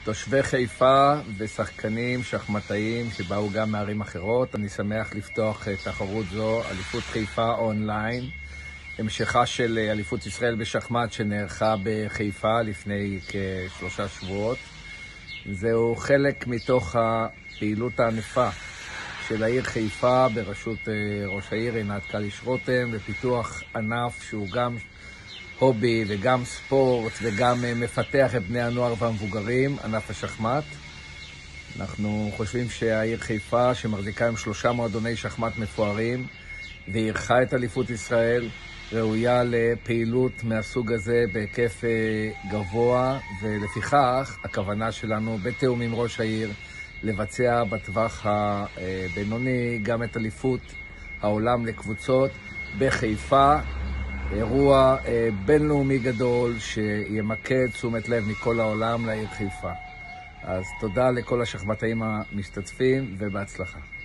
תושבי חיפה ושחקנים שחמטאים שבאו גם מערים אחרות, אני שמח לפתוח תחרות זו, אליפות חיפה אונליין, המשכה של אליפות ישראל בשחמט שנערכה בחיפה לפני כ3 שבועות. זהו חלק מתוך הפעילות הענפה של העיר חיפה בראשות ראש העיר עינת קליש רותם, בפיתוח ענף שהוא גם הובי וגם ספורט וגם מפתח את בני הנוער והמבוגרים, ענף השחמט. אנחנו חושבים שהעיר חיפה, שמחזיקה עם 3 מועדוני שחמט מפוארים ואירחה את אליפות ישראל, ראויה לפעילות מהסוג הזה בהיקף גבוה, ולפיכך הכוונה שלנו בתיאום עם ראש העיר לבצע בטווח הבינוני גם את אליפות העולם לקבוצות בחיפה, אירוע בינלאומי גדול שימקד תשומת לב מכל העולם לעיר חיפה. אז תודה לכל השחמטאים המשתתפים ובהצלחה.